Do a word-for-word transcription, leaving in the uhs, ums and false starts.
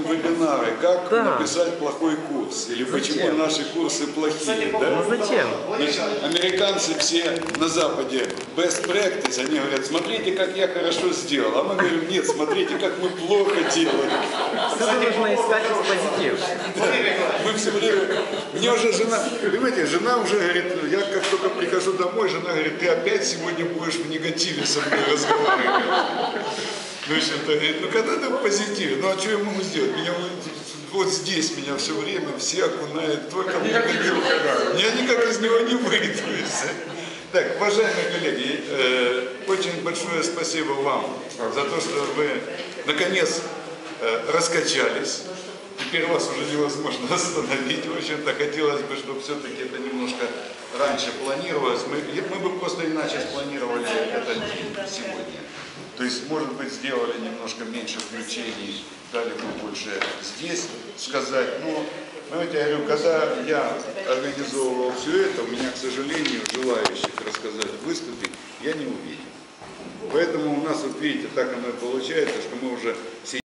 вебинары, как Да. написать плохой курс, или Зачем? почему наши курсы плохие. Да? Ну зачем? Значит, американцы все на Западе best practice, они говорят, смотрите, как я хорошо сделал. А мы говорим, нет, смотрите, как мы плохо делаем. Всюду нужно искать позитив. Мы все время... Мне уже жена... Понимаете, жена уже говорит, я как только прихожу домой, жена говорит, ты опять сегодня будешь в негативе со мной разговаривать. Ну, в общем-то, говорит, ну когда ты в позитиве? Ну, а что я могу сделать? Меня вот здесь меня все время все окунают только в негатив. Я никак из него не выйду. Так, уважаемые коллеги, э, очень большое спасибо вам за то, что вы наконец э, раскачались. Теперь вас уже невозможно остановить. В общем-то, хотелось бы, чтобы все-таки это немножко раньше планировалось. Мы, мы бы просто иначе спланировали этот день сегодня. То есть, может быть, сделали немножко меньше включений, дали бы больше здесь сказать. Но, знаете, я говорю, когда я организовывал все это, у меня, к сожалению, желающих рассказать, выступить, я не увидел. Поэтому у нас, вот видите, так оно и получается, что мы уже